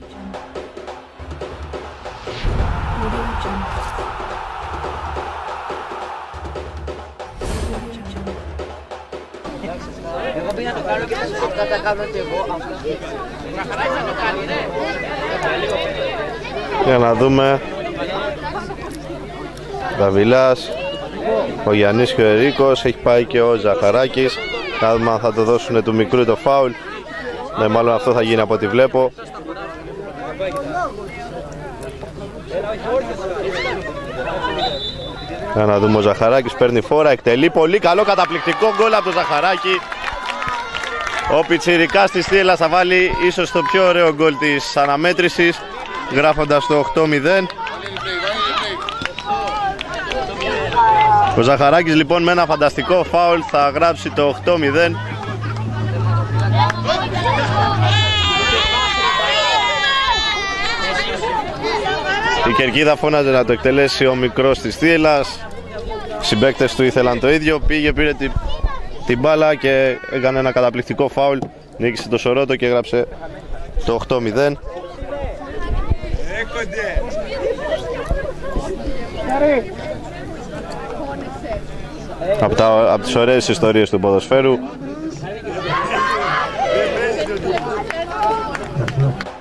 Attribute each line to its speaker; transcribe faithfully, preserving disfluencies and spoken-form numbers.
Speaker 1: Εγώ πήγα να το κάνω και αυτά τα κάνω και εγώ. Ζαχαράκης θα το κάνει, ναι.
Speaker 2: Για να δούμε. Δαβιλάς, ο Γιάννης και ο Ερίκος, έχει πάει και ο Ζαχαράκης. Να δούμε αν θα το δώσουν του μικρού το φάουλ. Ναι, μάλλον αυτό θα γίνει από ό,τι βλέπω. Για να δούμε, ο Ζαχαράκης παίρνει φόρα, εκτελεί πολύ καλό καταπληκτικό γκολ από το Ζαχαράκη. Ο πιτσιρικάς της Θύελλας θα βάλει ίσως το πιο ωραίο γκολ της αναμέτρησης, γράφοντας το οκτώ μηδέν. Ο Ζαχαράκης λοιπόν με ένα φανταστικό φάουλ θα γράψει το οκτώ μηδέν. Η κερκίδα φώναζε να το εκτελέσει ο μικρός της Θύελλας. Οι συμπαίκτες του ήθελαν το ίδιο. Πήγε, πήρε την, την μπάλα και έκανε ένα καταπληκτικό φάουλ. Νίκησε το Σορότο και έγραψε το οκτώ μηδέν. Από, τα, από τις ωραίες ιστορίες του ποδοσφαίρου.